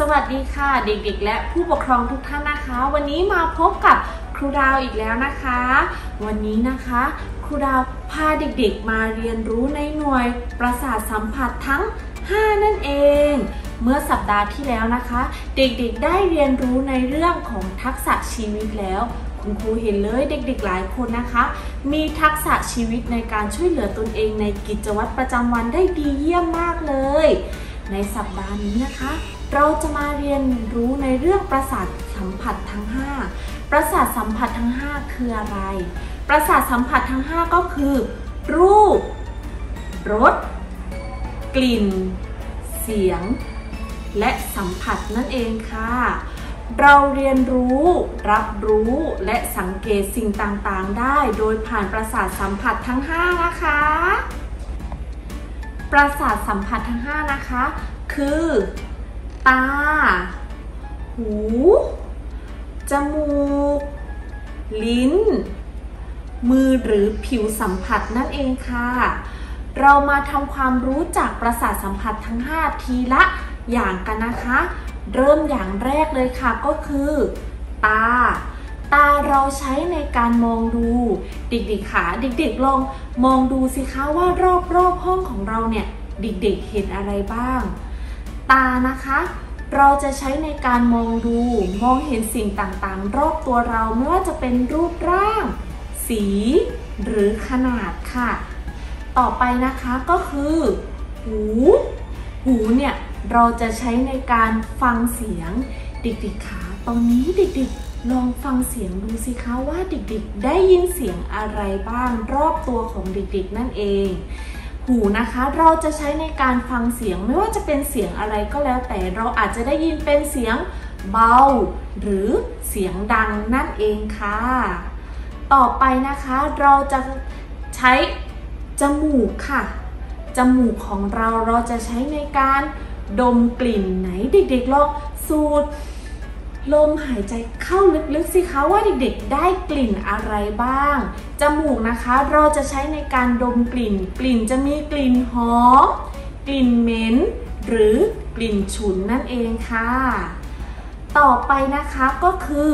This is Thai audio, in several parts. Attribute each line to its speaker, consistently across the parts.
Speaker 1: สวัสดีค่ะเด็กๆและผู้ปกครองทุกท่านนะคะวันนี้มาพบกับครูดาวอีกแล้วนะคะวันนี้นะคะครูดาวพาเด็กๆมาเรียนรู้ในหน่วยประสาทสัมผัสทั้ง5นั่นเองเมื่อสัปดาห์ที่แล้วนะคะเด็กๆได้เรียนรู้ในเรื่องของทักษะชีวิตแล้วคุณครูเห็นเลยเด็กๆหลายคนนะคะมีทักษะชีวิตในการช่วยเหลือตนเองในกิจวัตรประจำวันได้ดีเยี่ยมมากเลยในสัปดาห์นี้นะคะเราจะมาเรียนรู้ในเรื่องประสาทสัมผัสทั้ง5ประสาทสัมผัสทั้ง5คืออะไรประสาทสัมผัสทั้ง5ก็คือรูปรสกลิ่นเสียงและสัมผัสนั่นเองค่ะเราเรียนรู้รับรู้และสังเกตสิ่งต่างๆได้โดยผ่านประสาทสัมผัสทั้ง5นะคะประสาทสัมผัสทั้ง5นะคะคือตาหูจมูกลิ้นมือหรือผิวสัมผัสนั่นเองค่ะเรามาทำความรู้จักประสาทสัมผัสทั้ง5ทีละอย่างกันนะคะเริ่มอย่างแรกเลยค่ะก็คือตาเราใช้ในการมองดูเด็กๆค่ะเด็กๆลองมองดูสิคะว่ารอบห้องของเราเนี่ยเด็กๆเห็นอะไรบ้างตานะคะเราจะใช้ในการมองดูมองเห็นสิ่งต่างๆรอบตัวเราไม่ว่าจะเป็นรูปร่างสีหรือขนาดค่ะต่อไปนะคะก็คือหูเนี่ยเราจะใช้ในการฟังเสียงเด็กๆค่ะตอนนี้เด็กๆลองฟังเสียงดูสิคะว่าเด็กๆได้ยินเสียงอะไรบ้างรอบตัวของเด็กๆนั่นเองหูนะคะเราจะใช้ในการฟังเสียงไม่ว่าจะเป็นเสียงอะไรก็แล้วแต่เราอาจจะได้ยินเป็นเสียงเบาหรือเสียงดังนั่นเองค่ะต่อไปนะคะเราจะใช้จมูกค่ะจมูกของเราจะใช้ในการดมกลิ่นไหนเด็กๆลองสูดลมหายใจเข้าลึกๆสิคะว่าเด็กๆได้กลิ่นอะไรบ้างจมูกนะคะเราจะใช้ในการดมกลิ่นจะมีกลิ่นหอมกลิ่นเหม็นหรือกลิ่นฉุนนั่นเองค่ะต่อไปนะคะก็คือ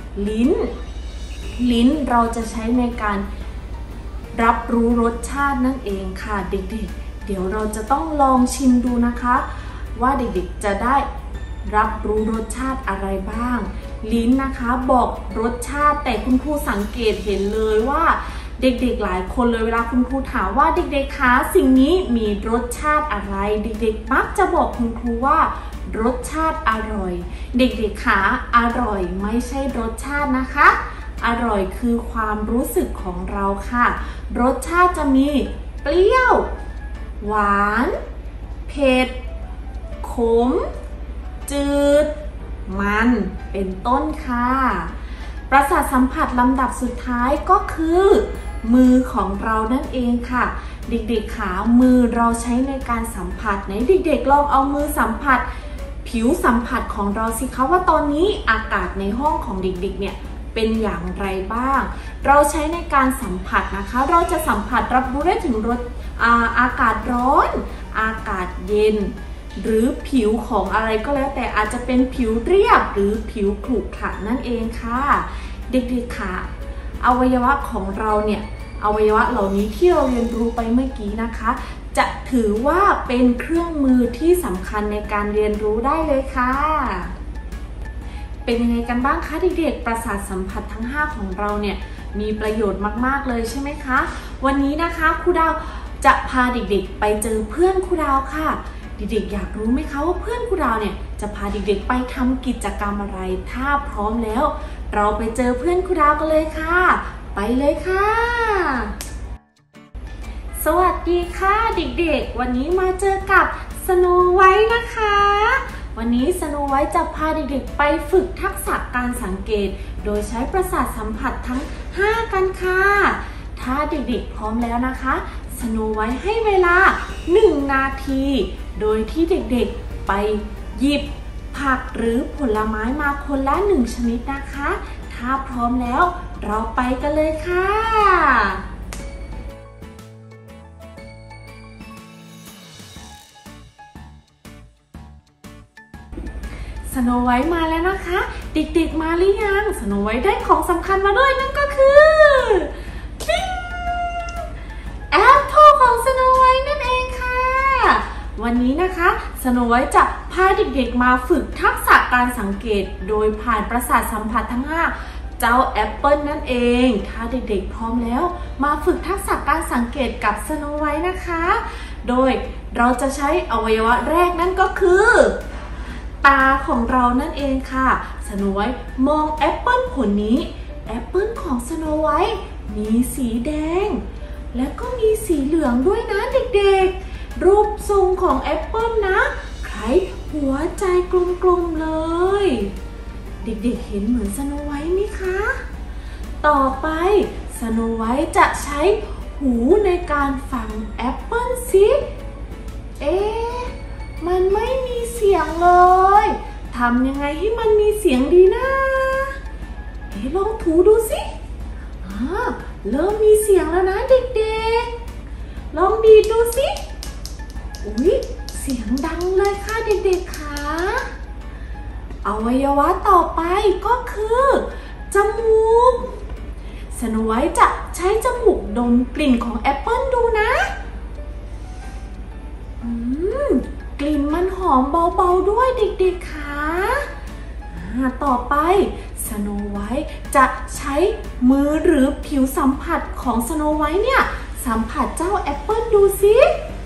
Speaker 1: ลิ้นเราจะใช้ในการรับรู้รสชาตินั่นเองค่ะเด็กๆเดี๋ยวเราจะต้องลองชิมดูนะคะว่าเด็กๆจะได้รับรู้รสชาติอะไรบ้างลิ้นนะคะบอกรสชาติแต่คุณครูสังเกตเห็นเลยว่าเด็กๆหลายคนเลยเวลาคุณครูถามว่าเด็กๆคะสิ่งนี้มีรสชาติอะไรเด็กๆมักจะบอกคุณครูว่ารสชาติอร่อยเด็กๆคะอร่อยไม่ใช่รสชาตินะคะอร่อยคือความรู้สึกของเราค่ะรสชาติจะมีเปรี้ยวหวานเผ็ดขมจืดมันเป็นต้นค่ะประสาทสัมผัสลำดับสุดท้ายก็คือมือของเรานั่นเองค่ะเด็กๆขามือเราใช้ในการสัมผัสไหนเด็กๆลองเอามือสัมผัสผิวสัมผัสของเราสิคะว่าตอนนี้อากาศในห้องของเด็กๆเนี่ยเป็นอย่างไรบ้างเราใช้ในการสัมผัสนะคะเราจะสัมผัสรับรู้ได้ถึงอากาศร้อนอากาศเย็นหรือผิวของอะไรก็แล้วแต่อาจจะเป็นผิวเรียบหรือผิวขรุขระนั่นเองค่ะเด็กๆค่ะอวัยวะของเราเนี่ยอวัยวะเหล่านี้ที่เราเรียนรู้ไปเมื่อกี้นะคะจะถือว่าเป็นเครื่องมือที่สำคัญในการเรียนรู้ได้เลยค่ะเป็นยังไงกันบ้างคะเด็กๆประสาทสัมผัสทั้ง5ของเราเนี่ยมีประโยชน์มากๆเลยใช่ไหมคะวันนี้นะคะครูดาวจะพาเด็กๆไปเจอเพื่อนครูดาวค่ะเด็กๆอยากรู้ไหมคะว่าเพื่อนครูดาวเนี่ยจะพาเด็กๆไปทำกิจกรรมอะไรถ้าพร้อมแล้วเราไปเจอเพื่อนครูดาวกันเลยค่ะไปเลยค่ะสวัสดีค่ะเด็กๆวันนี้มาเจอกับสโนไวท์นะคะวันนี้สโนไวท์จะพาเด็กๆไปฝึกทักษะการสังเกตโดยใช้ประสาทสัมผัสทั้ง5กันค่ะถ้าเด็กๆพร้อมแล้วนะคะสโนไวท์ให้เวลา1นาทีโดยที่เด็กๆไปหยิบผักหรือผลไม้มาคนละ1ชนิดนะคะถ้าพร้อมแล้วเราไปกันเลยค่ะสสโนไวท์มาแล้วนะคะเด็กๆมาหรือยังสโนไวท์ได้ของสำคัญมาด้วยนั่นก็คือปิ๊งแอปเปิลของสโนไวท์นั่นเองค่ะวันนี้นะคะสโนไวท์จะพาเด็กๆมาฝึกทักษะการสังเกตโดยผ่านประสาทสัมผัสทั้ง5เจ้าแอปเปิลนั่นเองถ้าเด็กๆพร้อมแล้วมาฝึกทักษะการสังเกตกับสโนไวท์นะคะโดยเราจะใช้อวัยวะแรกนั่นก็คือตาของเรานั่นเองค่ะสโนไวท์มองแอปเปิลผลนี้แอปเปิลของสโนไวท์มีสีแดงและก็มีสีเหลืองด้วยนะเด็กๆรูปทรงของแอปเปิลนะคล้ายหัวใจกลมๆเลยเด็กๆเห็นเหมือนสโนไวท์ไหมคะต่อไปสโนไวท์จะใช้หูในการฟังแอปเปิลสิมันไม่มีเสียงเลยทำยังไงให้มันมีเสียงดีนะลองถูดูสิเริ่มมีเสียงแล้วนะเด็กๆลองดีดดูสิอุ๊ยเสียงดังเลยค่ะเด็กๆค่ะอวัยวะต่อไปก็คือจมูกสโนไวท์จะใช้จมูกดมกลิ่นของแอปเปิลดูนะกลิ่นมันหอมเบาๆด้วยเด็กๆค่ะต่อไปสโนไวท์จะใช้มือหรือผิวสัมผัสของสโนไวท์เนี่ยสัมผัสเจ้าแอปเปิลดูสิ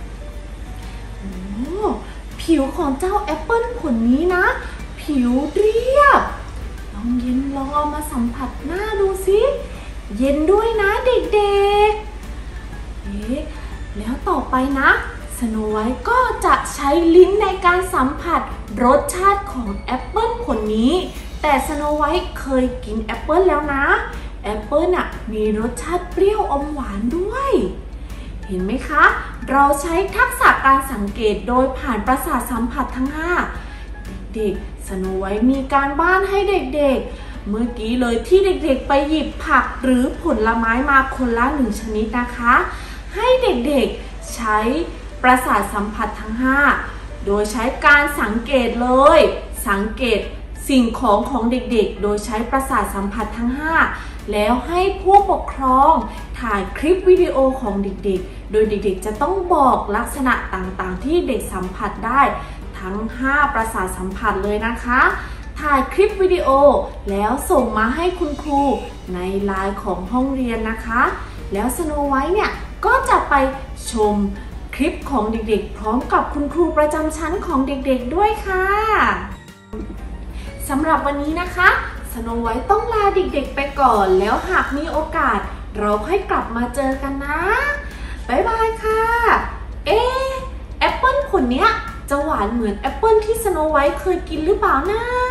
Speaker 1: ผิวของเจ้าแอปเปิลผลนี้นะผิวเรียบลองเอามาสัมผัสหน้าดูสิเย็นด้วยนะเด็กๆแล้วต่อไปนะสโนไวท์ก็จะใช้ลิ้นในการสัมผัสรสชาติของแอปเปิลผลนี้แต่สโนไวท์เคยกินแอปเปิลแล้วนะแอปเปิลมีรสชาติเปรี้ยวอมหวานด้วยเห็นไหมคะเราใช้ทักษะการสังเกตโดยผ่านประสาทสัมผัสทั้ง5เด็กๆสโนไวท์มีการบ้านให้เด็กๆเมื่อกี้เลยที่เด็กๆไปหยิบผักหรือผลไม้มาคนละ1ชนิดนะคะให้เด็กๆใช้ประสาทสัมผัสทั้ง5โดยใช้การสังเกตเลยสังเกตสิ่งของเด็กๆโดยใช้ประสาทสัมผัสทั้ง5แล้วให้ผู้ปกครองถ่ายคลิปวิดีโอของเด็กๆโดยเด็กๆจะต้องบอกลักษณะต่างๆที่เด็กสัมผัสได้ทั้ง5ประสาทสัมผัสเลยนะคะถ่ายคลิปวิดีโอแล้วส่งมาให้คุณครูในไลน์ของห้องเรียนนะคะแล้วสโนไวท์เนี่ยก็จะไปชมคลิปของเด็กๆพร้อมกับคุณครูประจำชั้นของเด็กๆด้วยค่ะสำหรับวันนี้นะคะสโนไวท์ต้องลาเด็กๆไปก่อนแล้วหากมีโอกาสเราค่อยกลับมาเจอกันนะบ๊ายบายค่ะแอปเปิลผลเนี้ยจะหวานเหมือนแอปเปิลที่สโนไวท์เคยกินหรือเปล่านะ